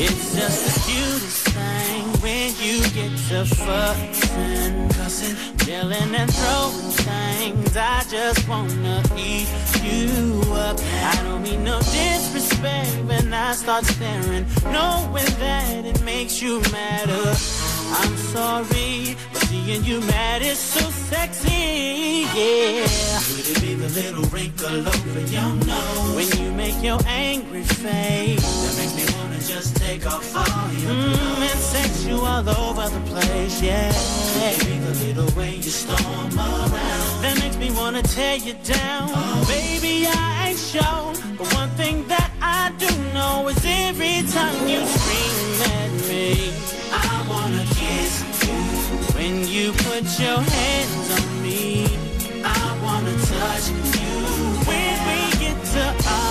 It's just the cutest thing when you get to fussing, cussing, yelling and throwing things. I just wanna eat you up. I don't mean no disrespect when I start staring, knowing that it makes you madder. I'm sorry, but seeing you mad is so sexy, yeah. Could it be the little wrinkle over your nose when you make your angry face? That makes me wanna just take off all your clothes and sex you all over the place, yeah. Could it be the little way you storm around that makes me wanna tear you down? Oh. Baby, I ain't sure, but one thing that I do know is every time you scream at me, I wanna kiss you. When you put your hands on me, I wanna touch you. When we get to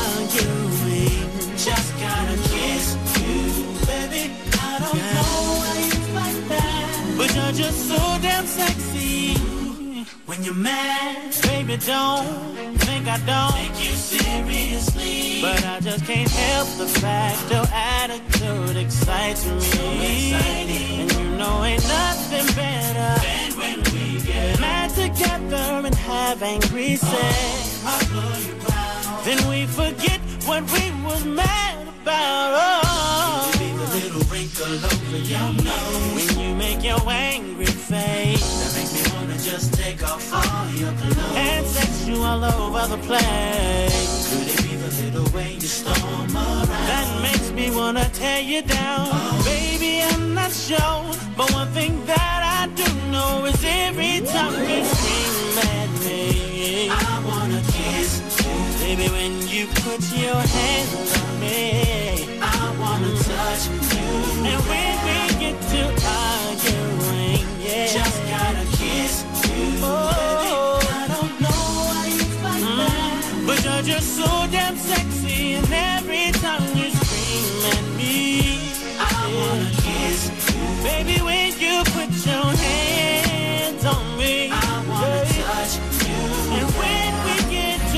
arguing, just gotta kiss you. Baby, I don't know why you like that, but you're just so damn sexy. When you're mad, baby, don't think I don't take you seriously, but I just can't help the fact your attitude excites me. So exciting. And you know ain't nothing better than when we get mad together and have angry sex. I blow you out. Then we forget what we was mad about. Oh, it be the little wrinkle over your nose when you make your angry face. That makes me wanna just take off all your clothes and sex you all over the place. Could it be the little way you storm around that makes me wanna tear you down? Oh. Baby, I'm not sure, but one thing that I do know is every time you scream at me, I wanna kiss you. Baby, when you put your hands on me, I wanna touch you. And when we get to arguing, yeah, just gotta kiss you. Oh, baby, I don't know why you like that, but you're just so damn sexy. And every time you scream at me, I wanna kiss you. Baby, when you put your hands on me, I wanna touch you. And when we get to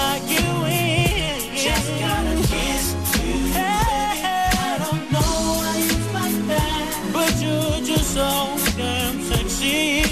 arguing, just gotta kiss you. Baby, I don't know why you like that, but you're just so damn sexy.